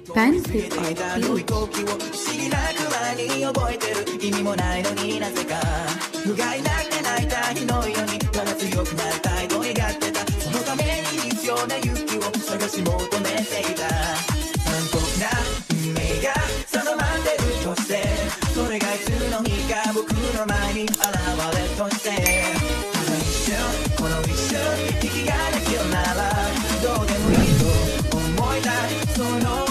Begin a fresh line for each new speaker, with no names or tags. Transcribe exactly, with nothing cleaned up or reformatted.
Pancake Art
不思議なくらいに覚えてる意味もないのになぜか不甲斐なくて泣いた日のようにただ強くなりたいと願ってたそのために必要な勇気を探し求めていた残酷な運命が定まってるとしてそれがいつの日か僕の前に現れとしてあの一瞬この一瞬息ができるならどうでもいいと思いたいその